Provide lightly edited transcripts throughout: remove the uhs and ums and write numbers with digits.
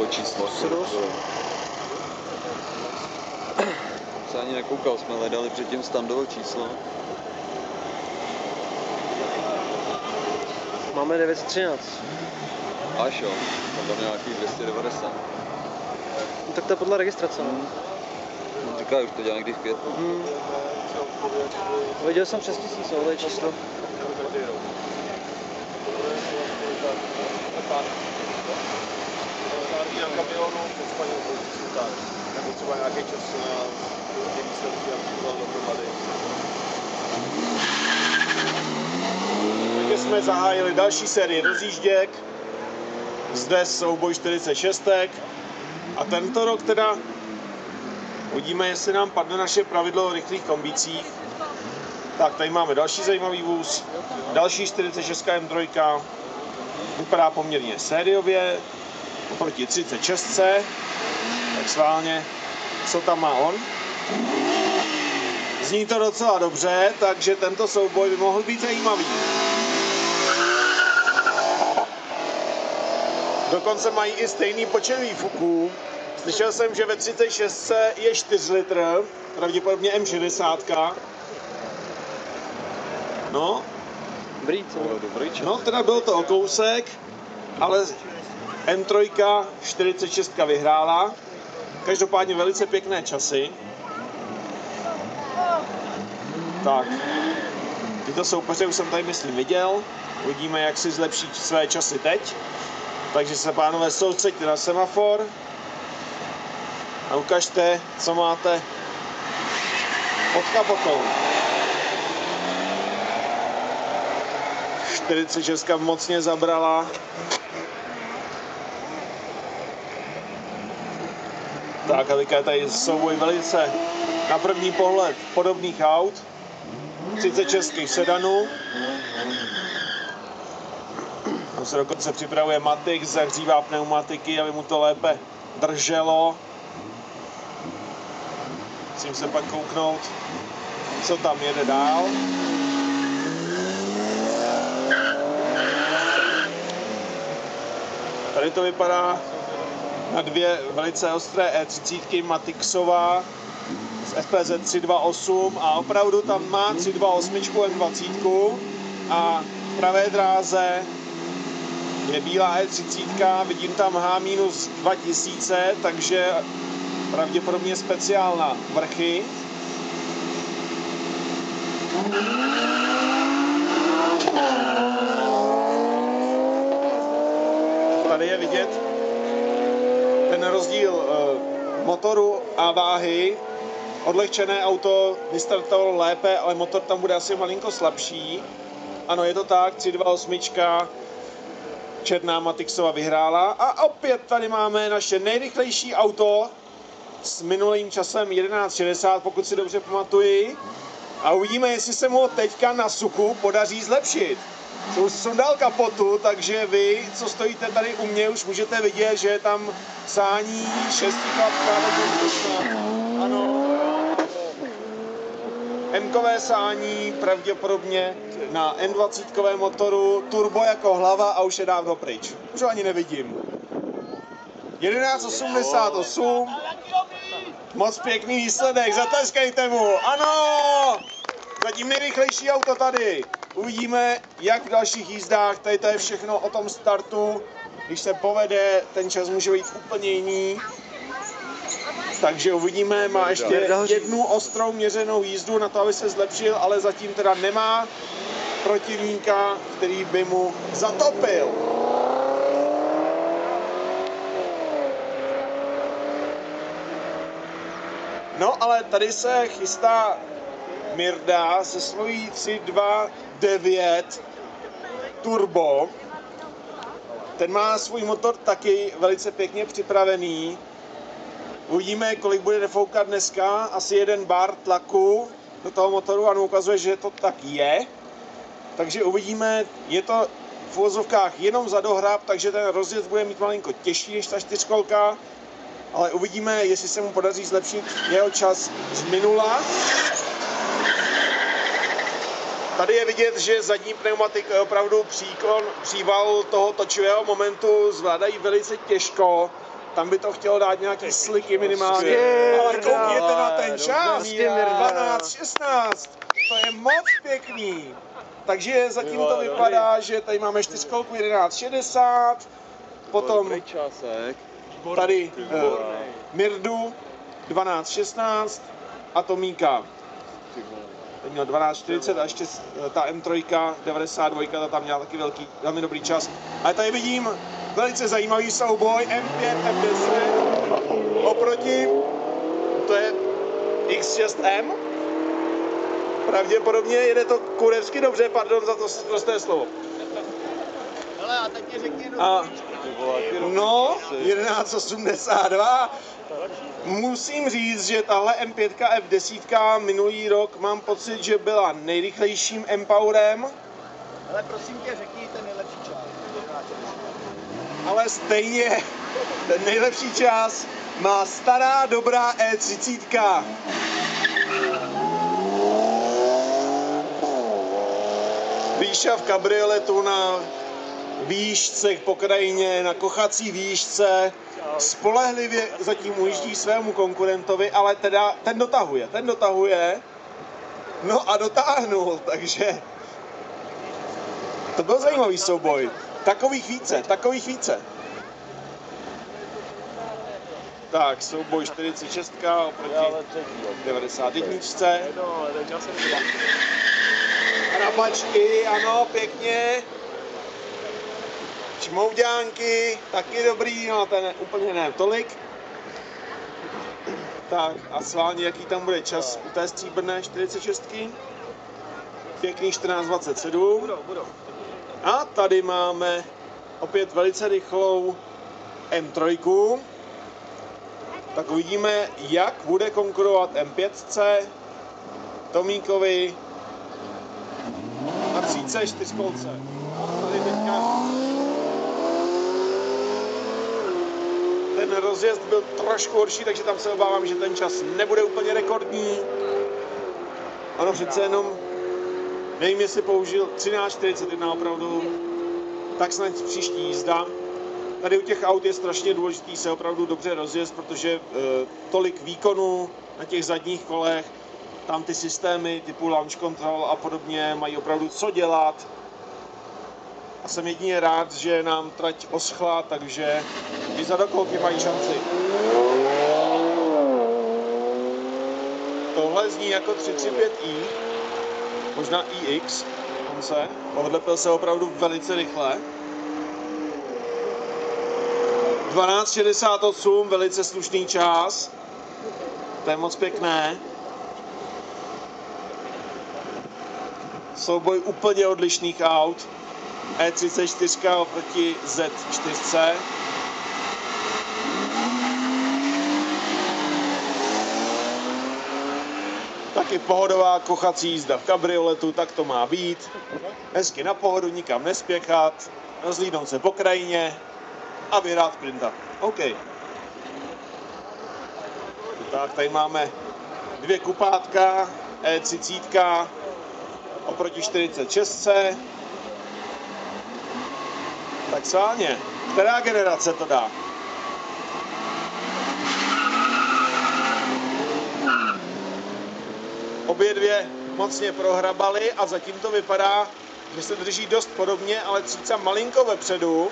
standovo číslo. Se ani nekoukal, jsme hledali předtím standovo číslo. Máme 913. Až jo, tam měl nějakých 290. No, tak to je podle registrace, no. Říká, už to dělá někdy v květnu. Viděl jsem 6000, to je číslo. Na kamionu před Španělskou, nebo třeba nějaký čas na ty výsledky a přišel dohromady. Takže jsme zahájili další sérii rozjížděk. Zde souboj 46. A tento rok teda uvidíme, jestli nám padne naše pravidlo o rychlých kombících. Tak, tady máme další zajímavý vůz. Další 46 M3. Vypadá poměrně sériově oproti 36. Tak sválně, co tam má on. Zní to docela dobře, takže tento souboj by mohl být zajímavý. Dokonce mají i stejný počet výfuků. Slyšel jsem, že ve 36 je 4 litr, pravděpodobně M60. No. Dobrý, co? No, teda byl to o kousek, ale M3 46 vyhrála. Každopádně velice pěkné časy. Tak, tyto soupeře už jsem tady myslím viděl. Uvidíme, jak si zlepší své časy teď. Takže se, pánové, soustřeďte na semafor a ukažte, co máte pod kapotou. 46 mocně zabrala. Tak a teďka tady souboj velice na první pohled podobných aut. 36 sedanů. On se dokonce připravuje Matix, zahřívá pneumatiky, aby mu to lépe drželo. Musím se pak kouknout, co tam jede dál. Tady to vypadá na dvě velice ostré E30 Matixová z FPZ 328 a opravdu tam má 328 M20 a v pravé dráze je bílá E30, vidím tam H-2000, takže pravděpodobně speciál na vrchy. Tady je vidět ten rozdíl motoru a váhy. Odlehčené auto vystartovalo lépe, ale motor tam bude asi malinko slabší. Ano, je to tak, 328 černá Matixova vyhrála. A opět tady máme naše nejrychlejší auto s minulým časem 11.60, pokud si dobře pamatuji. A uvidíme, jestli se mu teďka na suchu podaří zlepšit. Už sundal kapotu, takže vy, co stojíte tady u mě, už můžete vidět, že je tam sání 6klapka. Ano. M-kové sání, pravděpodobně na M20 motoru, turbo jako hlava a už je dávno pryč. Už ho ani nevidím. 11.88. Moc pěkný výsledek, zatleskejte mu. Ano! Zatím nejrychlejší auto tady. Uvidíme, jak v dalších jízdách. Tady to je všechno o tom startu. Když se povede, ten čas může být úplně jiný. Takže uvidíme, má ještě jednu ostrou měřenou jízdu na to, aby se zlepšil, ale zatím teda nemá protivníka, který by mu zatopil. No, ale tady se chystá Mirda se svojí 329 turbo. Ten má svůj motor taky velice pěkně připravený. Uvidíme, kolik bude defoukat dneska. Asi 1 bar tlaku do toho motoru a ukazuje, že to tak je. Takže uvidíme, je to v uvozovkách jenom za dohrab, takže ten rozjezd bude mít malinko těžší než ta 4kolka. Ale uvidíme, jestli se mu podaří zlepšit jeho čas z minula. Tady je vidět, že zadní pneumatika je opravdu příval toho točivého momentu, zvládají velice těžko. tam by to chtělo dát nějaký sliky minimálně. Ale koukněte na ten čas, 12.16, to je moc pěkný. Takže zatím to vypadá, že tady máme 4kolku 11.60, potom tady Mirdu 12.16 a Tomíka. Teď měl 12.40 a ještě ta M3 92, ta tam měla taky velmi dobrý čas. Ale tady vidím velice zajímavý souboj M5, M10 oproti, to je X6M. Pravděpodobně jede to kurevsky dobře, pardon za to prosté slovo. Hele, a teď mě řekni no, 11.82. Musím říct, že tahle M5 F10 minulý rok mám pocit, že byla nejrychlejším M-Powerem. Ale prosím tě, řekni ten nejlepší čas. Ale stejně ten nejlepší čas má stará dobrá E30. Výša v kabrioletu na výšce po krajině, na kochací výšce, spolehlivě zatím ujíždí svému konkurentovi, ale teda ten dotahuje, no a dotáhnul, takže to byl zajímavý souboj. Takových více. Tak, souboj 46 oproti 91. Hrabačky, ano, pěkně. Čmouďánky, taky dobrý, no ten úplně ne tolik. Tak a sválně, jaký tam bude čas u té stříbrné 46. Pěkný 14.27. A tady máme opět velice rychlou M3. Tak uvidíme, jak bude konkurovat M5, Tomíkovi a 34 kolce. Tady teďka ten rozjezd byl trošku horší, takže tam se obávám, že ten čas nebude úplně rekordní. Ano, přece jenom, nevím, jestli použil 13.41 opravdu, tak snad příští jízda. Tady u těch aut je strašně důležitý se opravdu dobře rozjezd, protože tolik výkonu na těch zadních kolech, tam ty systémy typu launch control a podobně mají opravdu co dělat. A jsem jedině rád, že nám trať oschla, takže i za dokolky mají šanci. Tohle zní jako 335i, možná iX, odlepil se opravdu velice rychle. 12.68, velice slušný čas, to je moc pěkné. Souboj úplně odlišných aut. E34 oproti Z4. Taky pohodová kochací jízda v kabrioletu, tak to má být. Hezky na pohodu, nikam nespěchat, rozlídnout se po krajině a vyhrát sprinta. OK. Tak tady máme dvě kupátka, E30 oproti 46. Tak sváně, která generace to dá? Obě dvě mocně prohrabaly a zatím to vypadá, že se drží dost podobně, ale Tříca malinko vepředu.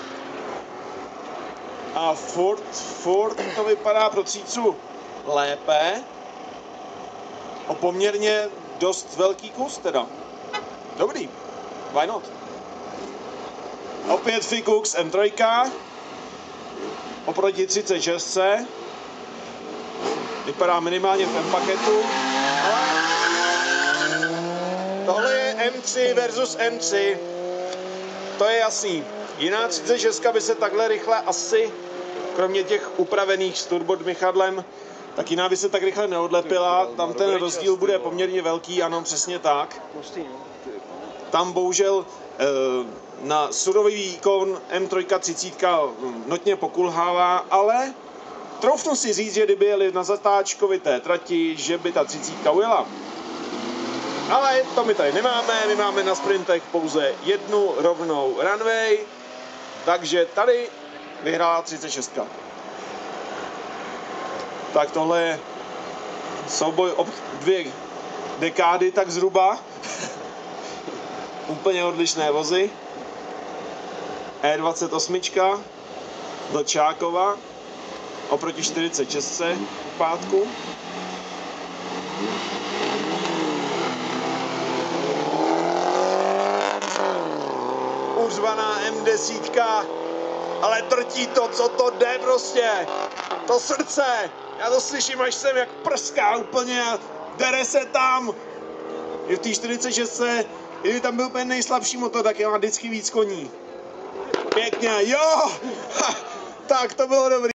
A furt to vypadá pro Třícu lépe. O poměrně dost velký kus teda. Dobrý, why not? Opět Fikux M3 oproti 36. Vypadá minimálně v M-paketu. Tohle je M3 versus M3. To je jasný. Jiná 36 by se takhle rychle asi, kromě těch upravených s turbodmychadlem, tak jiná by se tak rychle neodlepila. Tam ten rozdíl bude poměrně velký, ano, přesně tak. Tam bohužel na surový výkon M3 30 notně pokulhává, ale troufnu si říct, že kdyby jeli na zatáčkovité trati, že by ta 30 ujela. Ale to my tady nemáme, my máme na sprintech pouze jednu rovnou runway, takže tady vyhrála 36. Tak tohle je souboj o 2 dekády tak zhruba. Úplně odlišné vozy. E28 do Čákova oproti 46 v pátku. Uřvaná M10, ale trtí to, co to jde prostě. To srdce, já to slyším až sem, jak prská úplně a dere se tam. I v té 46, kdyby tam byl úplně nejslabší motor, tak je má vždycky víc koní. Pěkně, jo! Ha, tak to bylo dobrý.